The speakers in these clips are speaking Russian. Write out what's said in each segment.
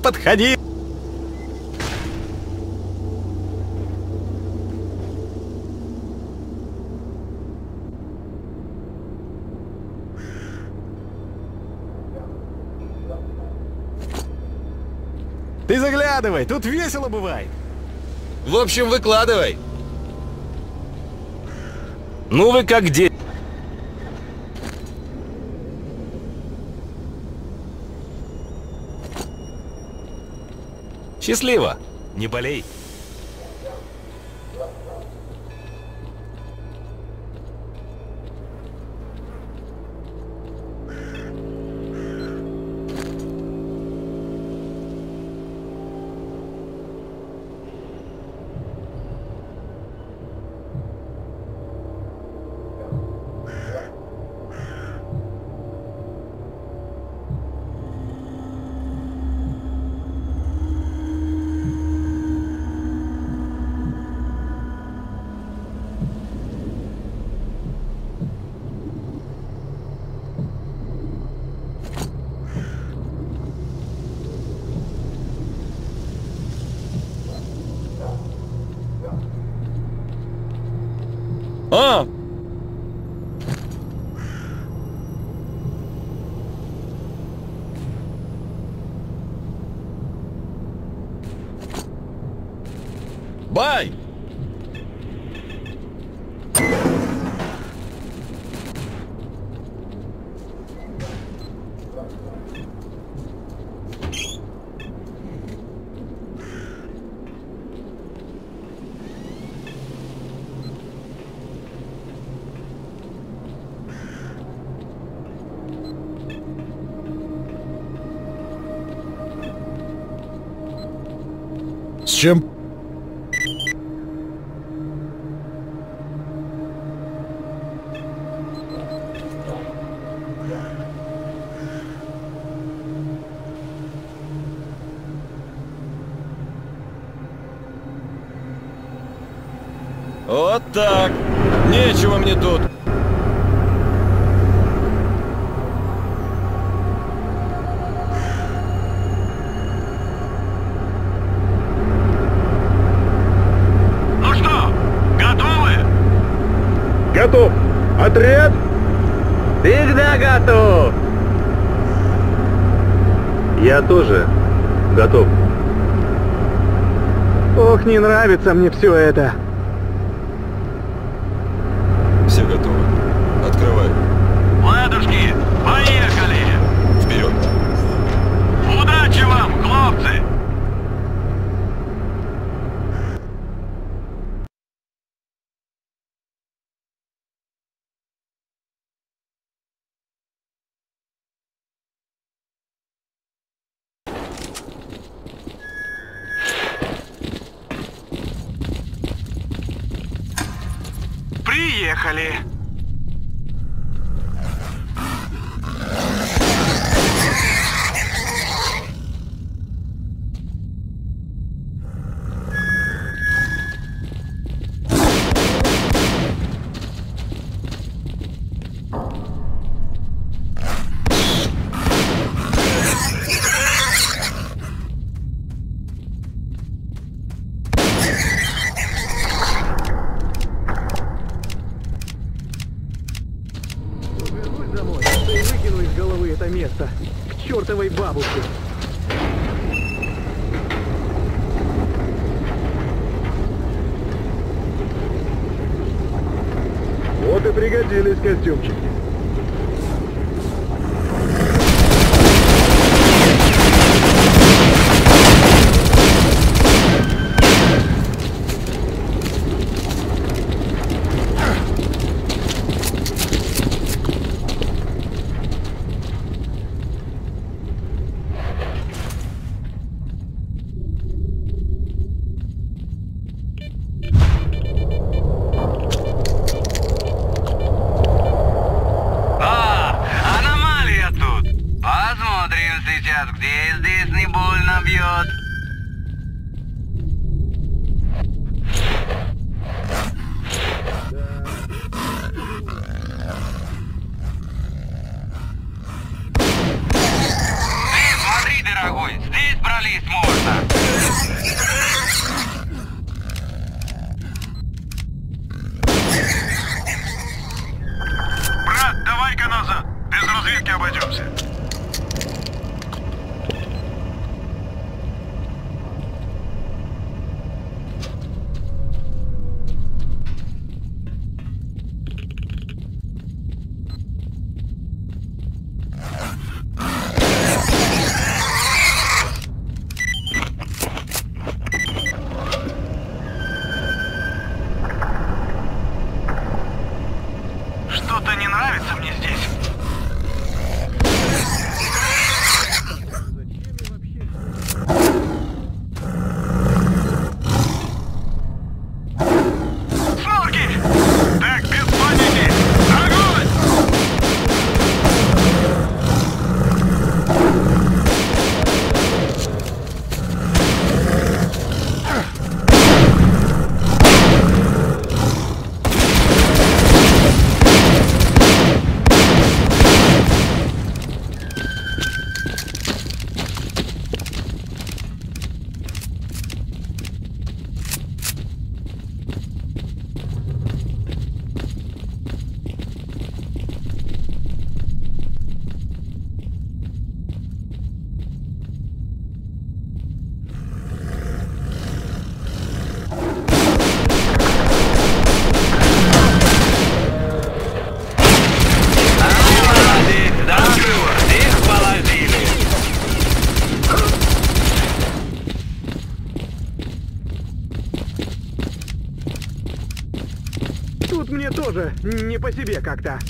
подходи! Ты заглядывай, тут весело бывает. В общем, выкладывай. Ну вы как дети. Счастливо, не болей. А! Бай! С чем? Вот так. Нечего мне тут. Ну что, готовы? Готов! Отряд! Всегда готов! Я тоже готов. Ох, не нравится мне все это. Все готовы. Открывай. Ладушки, поехали! Вперед. Удачи вам, хлопцы! Приехали! Вернусь домой, да и выкину из головы это место. К чертовой бабушке. Вот и пригодились костюмчики. Что-то не нравится мне здесь. Снорки! Так, без паники! Огонь! Тут мне тоже не по себе как-то.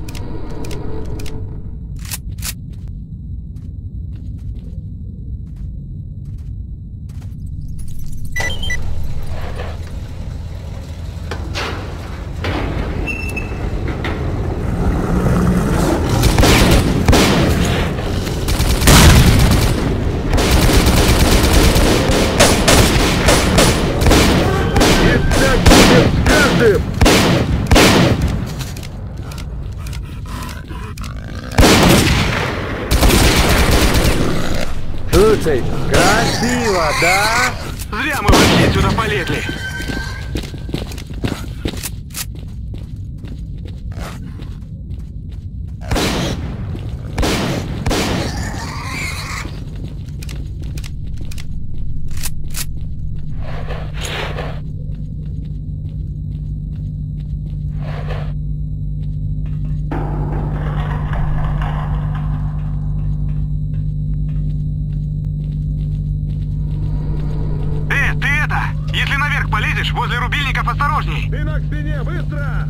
И так будет с каждым! Слушай, красиво, да? Зря мы вообще сюда полезли. Ты это! Если наверх полезешь, возле рубильников осторожней! Спина к спине, быстро!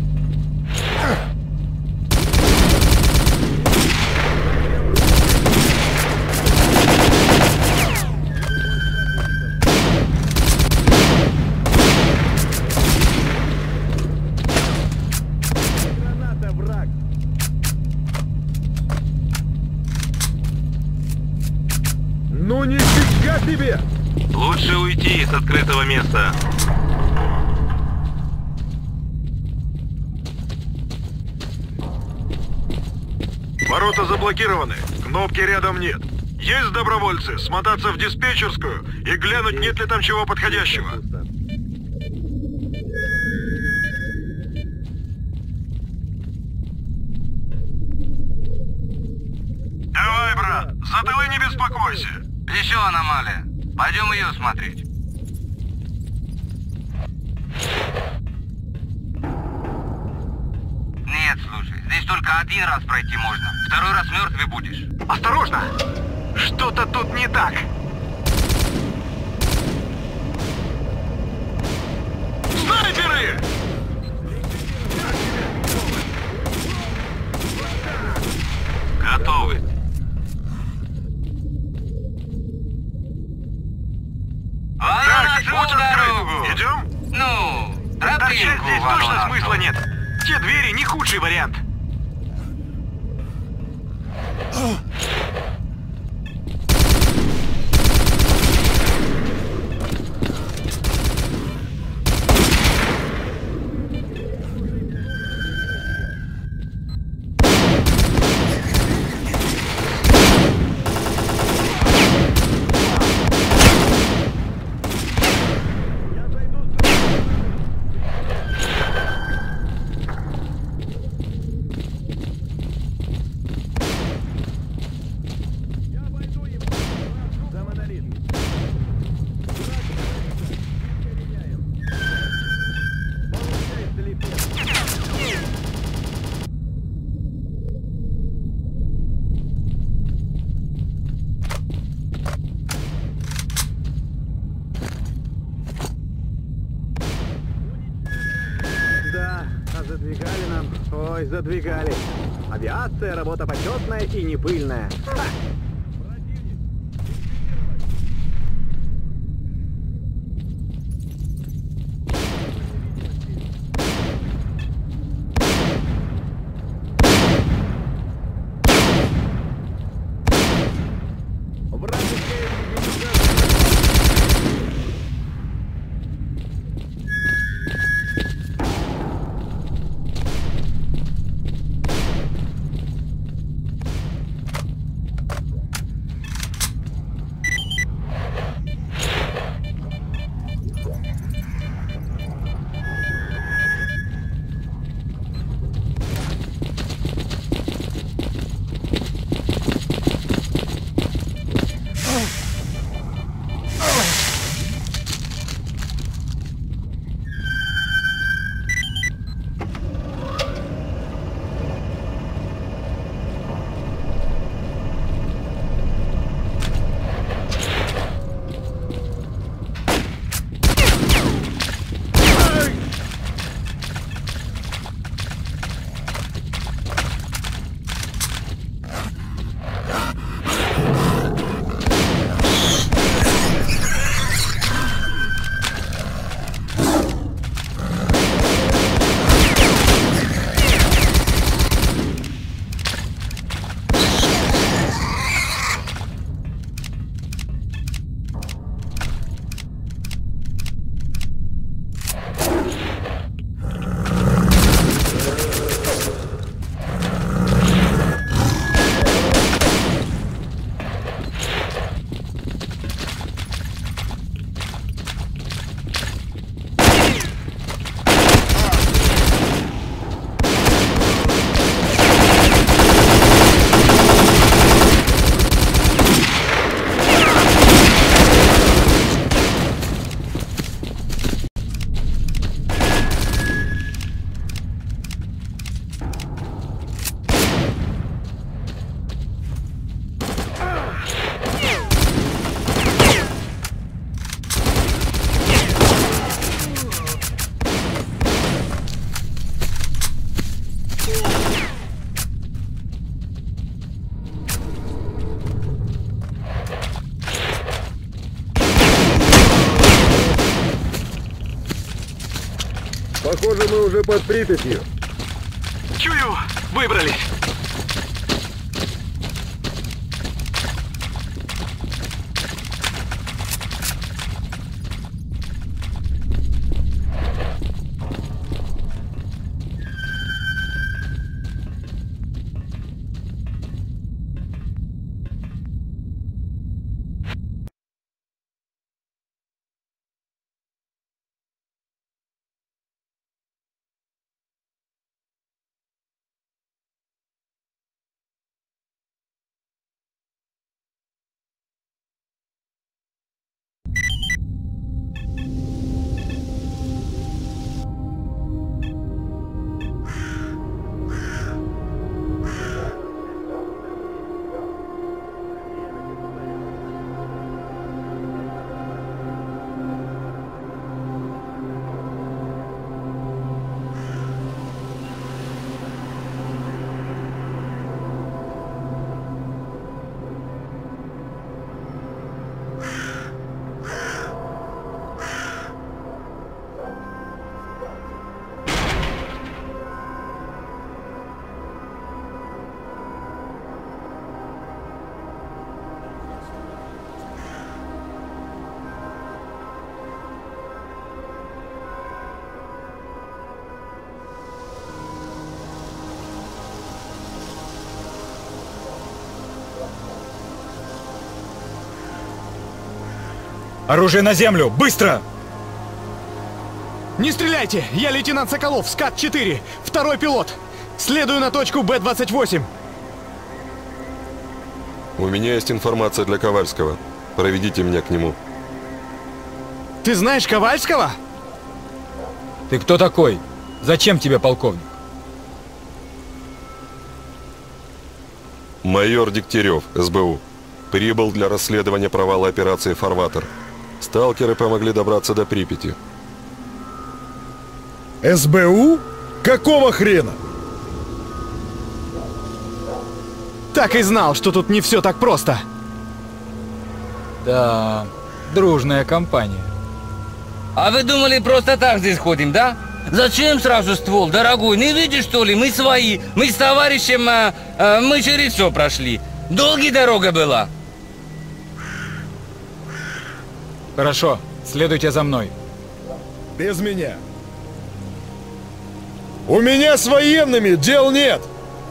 Граната, враг! Ну нифига себе! Лучше уйти с открытого места. Ворота заблокированы, кнопки рядом нет. Есть добровольцы, смотаться в диспетчерскую и глянуть, нет ли там чего подходящего. Давай, брат, за тылы не беспокойся. Еще аномалия. Пойдем ее смотреть. Нет, слушай, здесь только один раз пройти можно. Второй раз мертвый будешь. Осторожно! Что-то тут не так. Снайперы! Готовы. Вон Так, на путь нашу открыт. дорогу. Идем? Ну, Торчать тропинку здесь вон точно на смысла ту. нет. Те двери не худший вариант. задвигали. Авиация — работа почетная и не пыльная. Ха! Похоже, мы уже под Припятью. Чую, выбрались. Оружие на землю! Быстро! Не стреляйте! Я лейтенант Соколов, СКАТ-4, второй пилот. Следую на точку Б-28. У меня есть информация для Ковальского. Проведите меня к нему. Ты знаешь Ковальского? Ты кто такой? Зачем тебе полковник? Майор Дегтярев, СБУ. Прибыл для расследования провала операции «Фарватер». Сталкеры помогли добраться до Припяти. СБУ? Какого хрена? Так и знал, что тут не все так просто. Да, дружная компания. А вы думали, просто так здесь ходим, да? Зачем сразу ствол, дорогой? Не видишь, что ли? Мы свои. Мы с товарищем, мы через все прошли. Долгая дорога была. Хорошо, следуйте за мной. Без меня. У меня с военными дел нет.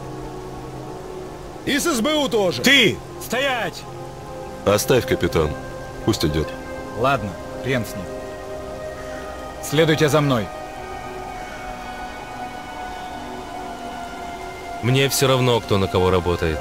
И с СБУ тоже. Ты! Стоять! Оставь, капитан. Пусть идет. Ладно, хрен с ним. Следуйте за мной. Мне все равно, кто на кого работает.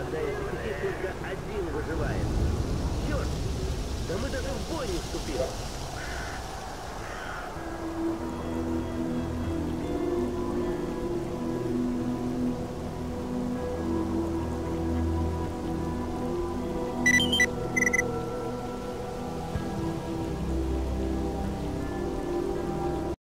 Да мы даже в бой не вступили.